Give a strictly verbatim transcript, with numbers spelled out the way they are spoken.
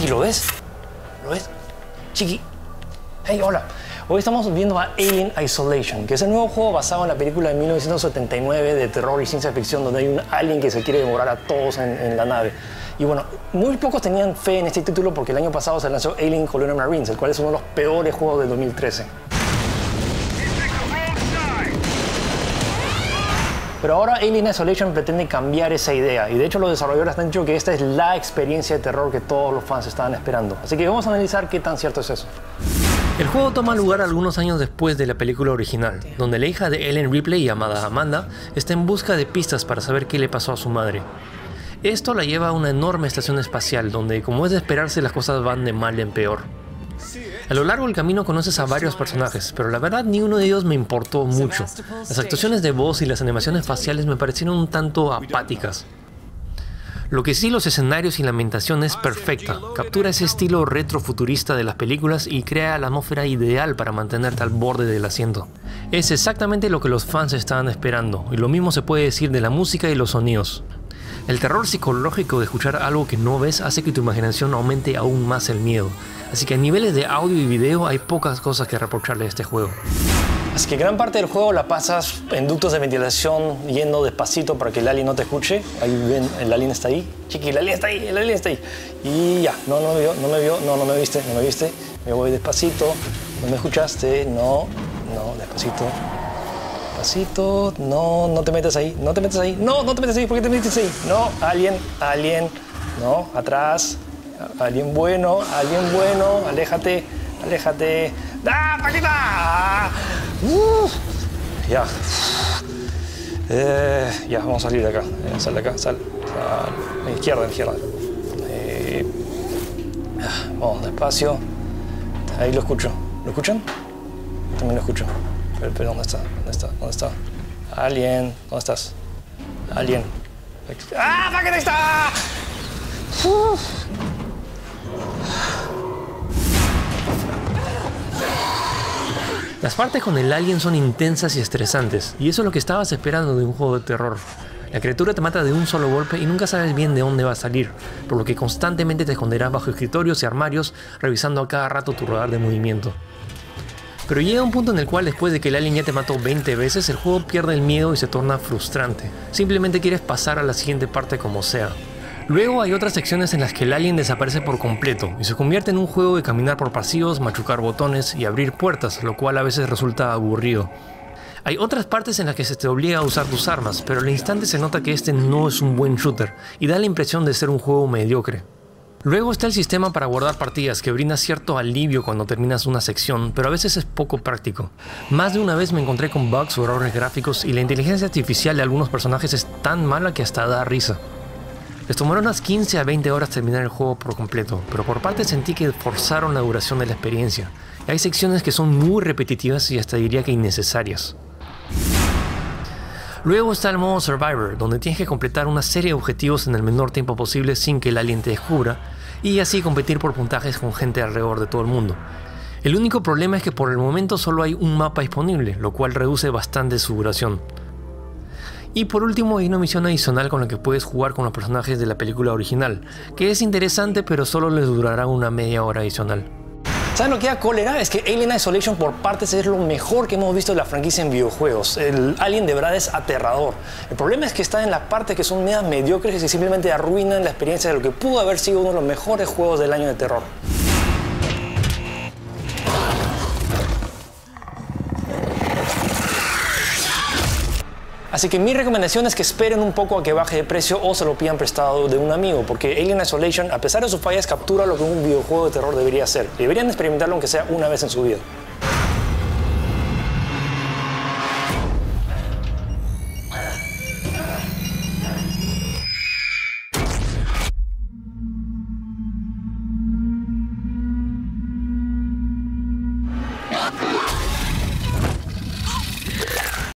Chiqui, ¿lo ves? ¿Lo ves? Chiqui. Hey, hola. Hoy estamos viendo a Alien Isolation, que es el nuevo juego basado en la película de mil novecientos setenta y nueve de terror y ciencia ficción, donde hay un alien que se quiere devorar a todos en, en la nave. Y bueno, muy pocos tenían fe en este título porque el año pasado se lanzó Alien Colonial Marines, el cual es uno de los peores juegos de dos mil trece. Pero ahora Alien Isolation pretende cambiar esa idea, y de hecho los desarrolladores han dicho que esta es la experiencia de terror que todos los fans estaban esperando. Así que vamos a analizar qué tan cierto es eso. El juego toma lugar algunos años después de la película original, donde la hija de Ellen Ripley, llamada Amanda, está en busca de pistas para saber qué le pasó a su madre. Esto la lleva a una enorme estación espacial, donde, como es de esperarse, las cosas van de mal en peor. A lo largo del camino conoces a varios personajes, pero la verdad ni uno de ellos me importó mucho. Las actuaciones de voz y las animaciones faciales me parecieron un tanto apáticas. Lo que sí, los escenarios y la ambientación es perfecta. Captura ese estilo retrofuturista de las películas y crea la atmósfera ideal para mantenerte al borde del asiento. Es exactamente lo que los fans estaban esperando, y lo mismo se puede decir de la música y los sonidos. El terror psicológico de escuchar algo que no ves hace que tu imaginación aumente aún más el miedo. Así que a niveles de audio y video hay pocas cosas que reprocharle a este juego. Así que gran parte del juego la pasas en ductos de ventilación yendo despacito para que el alien no te escuche. Ahí ven, el alien está ahí. Chiqui, el alien está ahí, el alien está ahí. Y ya, no, no me vio, no me vio, no, no me viste, no me viste. Me voy despacito, no me escuchaste, no, no, despacito. Despacito, no, no te metas ahí, no te metas ahí. No, no te metas ahí, ¿por qué te metes ahí? No, alien, alien, no, atrás. Alguien bueno, alguien bueno, aléjate, aléjate. ¡Ah, Paquita! Uh, ya. Eh, ya, vamos a salir de acá. Eh, sal de acá, sal. A la izquierda, a la izquierda. Eh, vamos, despacio. Ahí lo escucho. ¿Lo escuchan? También lo escucho. Pero, pero ¿dónde está? ¿Dónde está? ¿Dónde está? Alien, ¿dónde estás? Alien. ¡Ah, Paquita, ahí está! Uh. Las partes con el alien son intensas y estresantes, y eso es lo que estabas esperando de un juego de terror. La criatura te mata de un solo golpe y nunca sabes bien de dónde va a salir, por lo que constantemente te esconderás bajo escritorios y armarios, revisando a cada rato tu radar de movimiento. Pero llega un punto en el cual, después de que el alien ya te mató veinte veces, el juego pierde el miedo y se torna frustrante. Simplemente quieres pasar a la siguiente parte como sea. Luego hay otras secciones en las que el alien desaparece por completo y se convierte en un juego de caminar por pasillos, machucar botones y abrir puertas, lo cual a veces resulta aburrido. Hay otras partes en las que se te obliga a usar tus armas, pero al instante se nota que este no es un buen shooter y da la impresión de ser un juego mediocre. Luego está el sistema para guardar partidas, que brinda cierto alivio cuando terminas una sección, pero a veces es poco práctico. Más de una vez me encontré con bugs o errores gráficos y la inteligencia artificial de algunos personajes es tan mala que hasta da risa. Les tomaron unas quince a veinte horas terminar el juego por completo, pero por parte sentí que forzaron la duración de la experiencia. Hay secciones que son muy repetitivas y hasta diría que innecesarias. Luego está el modo Survivor, donde tienes que completar una serie de objetivos en el menor tiempo posible sin que el alien te descubra, y así competir por puntajes con gente alrededor de todo el mundo. El único problema es que por el momento solo hay un mapa disponible, lo cual reduce bastante su duración. Y por último hay una misión adicional con la que puedes jugar con los personajes de la película original, que es interesante pero solo les durará una media hora adicional. ¿Saben lo que da cólera? Es que Alien Isolation por partes es lo mejor que hemos visto de la franquicia en videojuegos. El alien de verdad es aterrador. El problema es que está en las partes que son medias mediocres y simplemente arruinan la experiencia de lo que pudo haber sido uno de los mejores juegos del año de terror. Así que mi recomendación es que esperen un poco a que baje de precio o se lo pidan prestado de un amigo, porque Alien Isolation, a pesar de sus fallas, captura lo que un videojuego de terror debería ser. Deberían experimentarlo aunque sea una vez en su vida.